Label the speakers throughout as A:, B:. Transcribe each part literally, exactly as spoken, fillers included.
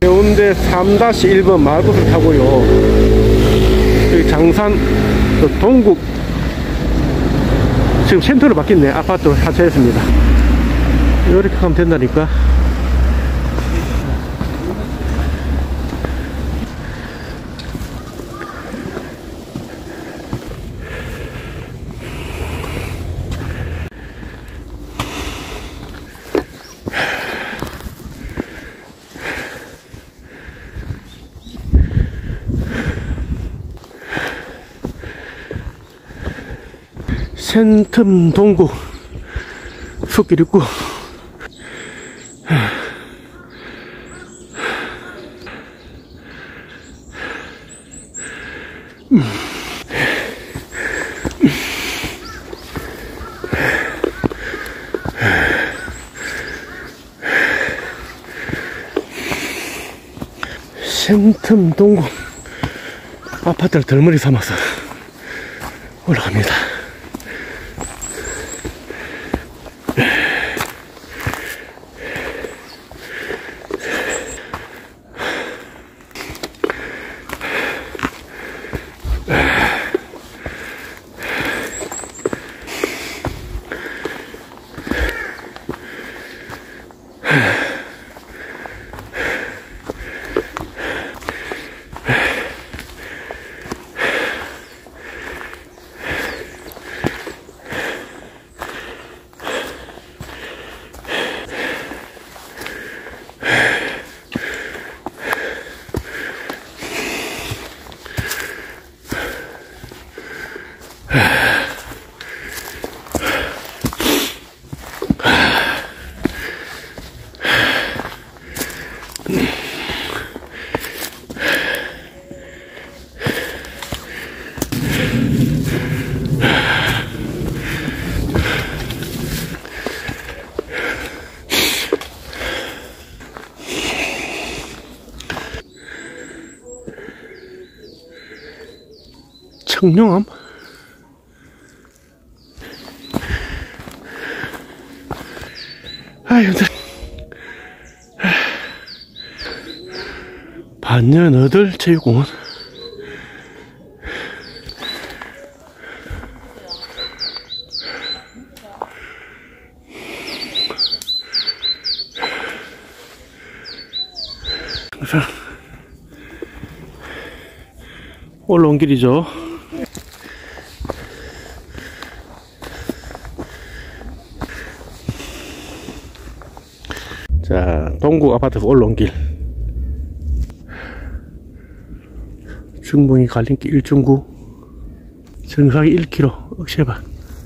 A: 해운대 삼 일 번 마을버스를 타고요, 여기 장산 동국 지금 센터로 바뀌네. 아파트 하차했습니다. 이렇게 가면 된다니까. 센텀 동구 숲길 있고, 음. 센텀 동구 아파트를 덜머리 삼아서 올라갑니다. 청룡암? 아유, 힘들어. 반년어들 체육공원. 올라온 길이죠. 자, 동구 아파트에서 올라온 길. 중봉이 갈림길 일 점 구, 정상이 일 킬로미터, 억새반.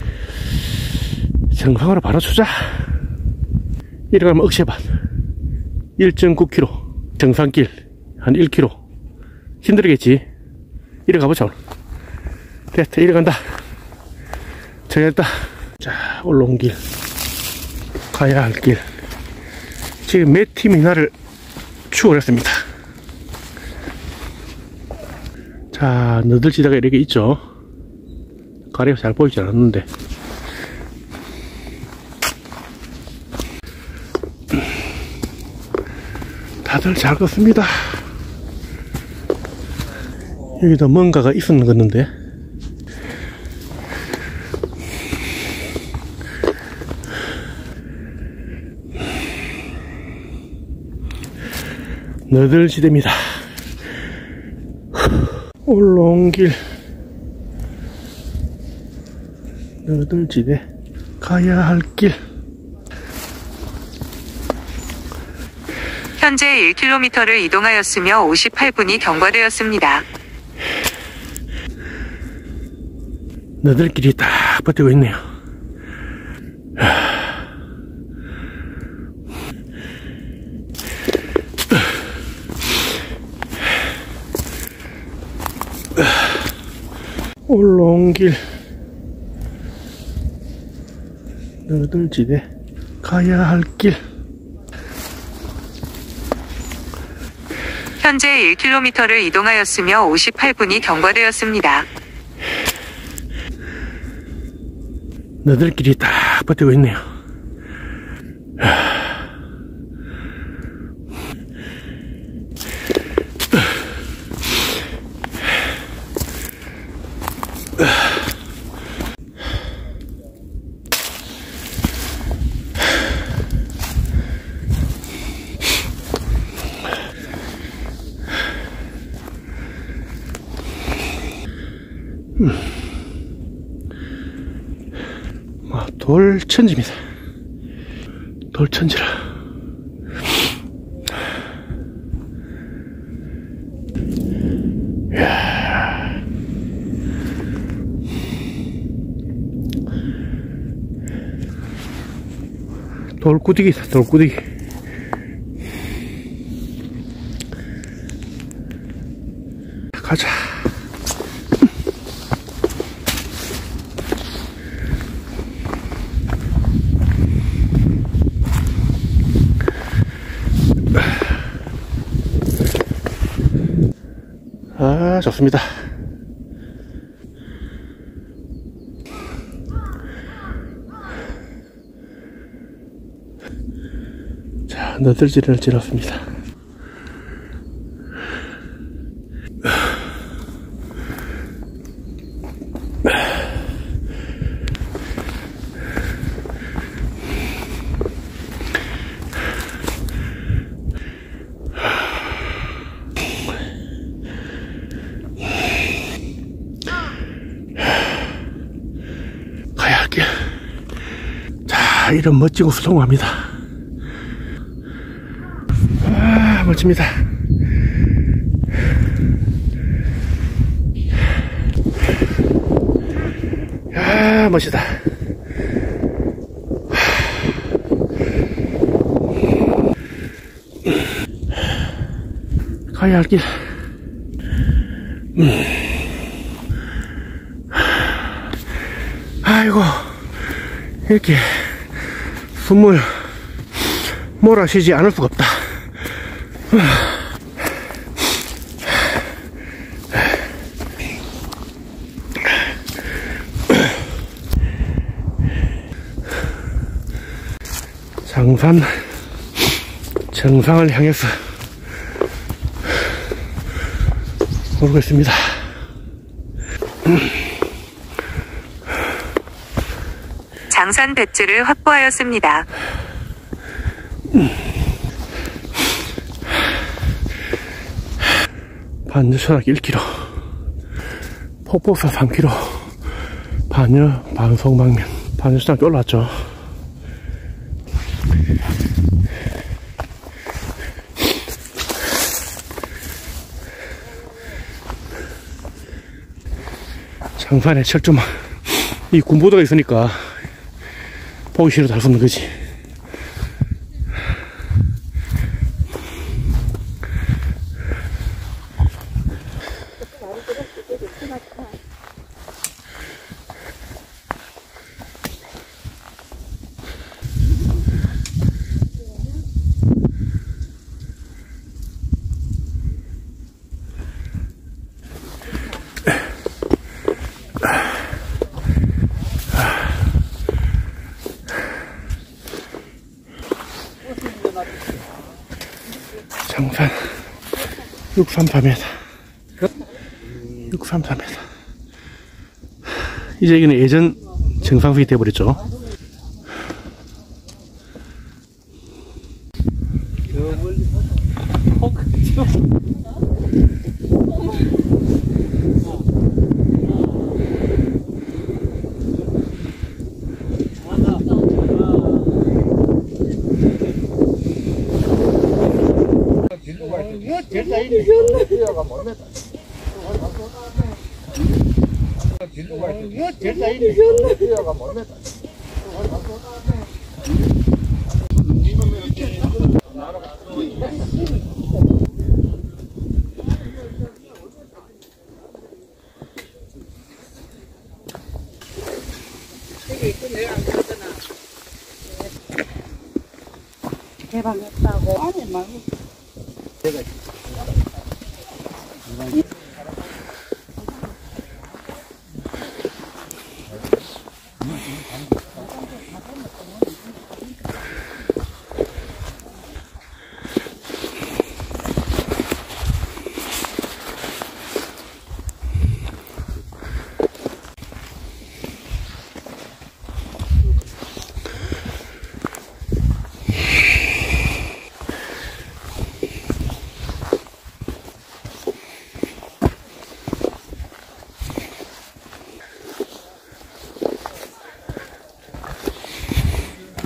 A: 정상으로 바로 추자. 이리 가면 억새반 일 점 구 킬로미터, 정상길 한 일 킬로미터. 힘들겠지. 이리 가보자. 오늘 됐다. 이리 간다. 정했다. 자, 올라온 길, 가야 할 길. 지금 몇 팀이 나를 추월했습니다. 자, 너들지대가 이렇게 있죠. 가리가 잘 보이지 않았는데. 다들 잘 걷습니다. 여기도 뭔가가 있었는 건데. 너들지대입니다. 올라온 길, 너들지대, 가야 할 길.
B: 현재 일 킬로미터를 이동하였으며 오십팔 분이 경과되었습니다.
A: 너들끼리 딱 버티고 있네요. 올라온 길, 너들지대, 가야 할 길.
B: 현재 일 킬로미터를 이동하였으며 오십팔 분이 경과되었습니다.
A: 너들끼리 딱 버티고 있네요. 음. 아, 돌천지입니다. 돌천지라. 이야. 돌구디기다, 돌구디기. 가자. 아, 좋습니다. 자, 너들지를 지났습니다. 가야 할게. 자, 이런 멋진 곳을 통합니다. 아, 멋집니다. 야, 멋지다. 가야 할 길. 음. 아이고, 이렇게 숨을 몰아쉬지 않을 수가 없다. 장산 정상을 향해서 오르고 있습니다.
B: 장산 배지를 확보하였습니다.
A: 반여천악 일 킬로미터, 폭포사 삼 킬로미터, 반여 방송방면, 반여천악 올라왔죠. 장산에 철조망, 이 군보도가 있으니까 보기 싫어도 할 수 없는 거지. 장산 육백삼십사 미터, 육백삼십사 미터. 이제 여기는 예전 정상석이 되어버렸죠.
C: 개방했다고 아니 말고 내가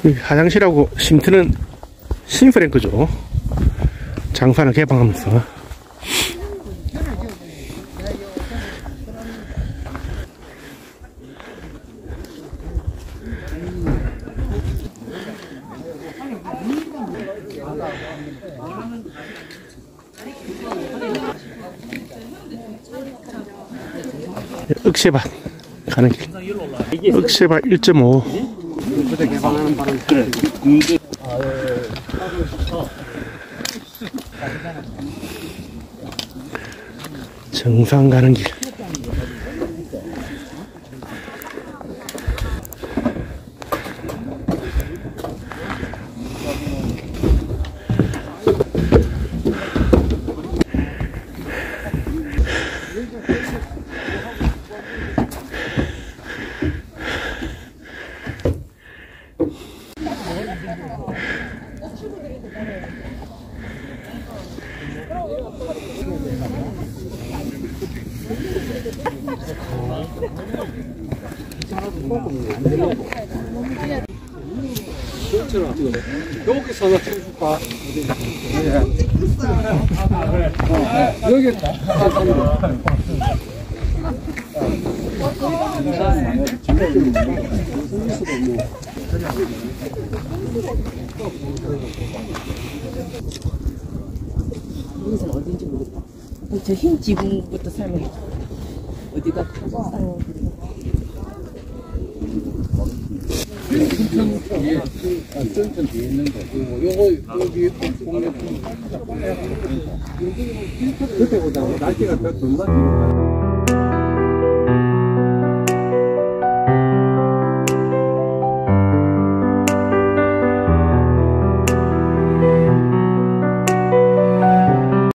A: 이 화장실하고 쉼트는 싱프랭크죠. 장판을 개방하면서. 억새밭 가는 길. 억새밭 일 점 오. 정상 가는 길.
C: 여기서 하나 찍어줄까? 여기
D: 여기서 어딘지 모르겠다. 저 흰 지붕부터 설명해 줘. 어디가 크고?
C: 전천 뒤에 있는 거. 요거 여기 공략. 그때 보자. 날씨가 더 덜 맞지.